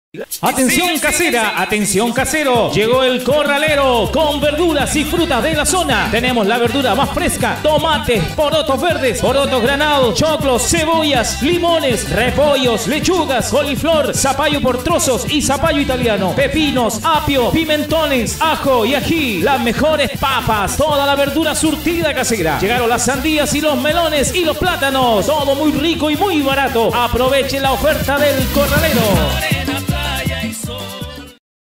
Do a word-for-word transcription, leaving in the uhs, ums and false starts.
Atención casera, atención casero, llegó el corralero con verduras y frutas de la zona. Tenemos la verdura más fresca, tomates, porotos verdes, porotos granados, choclos, cebollas, limones, repollos, lechugas, coliflor, zapallo por trozos y zapallo italiano, pepinos, apio, pimentones, ajo y ají, las mejores papas, toda la verdura surtida casera. Llegaron las sandías y los melones y los plátanos, todo muy rico y muy barato. Aprovechen la oferta del corralero.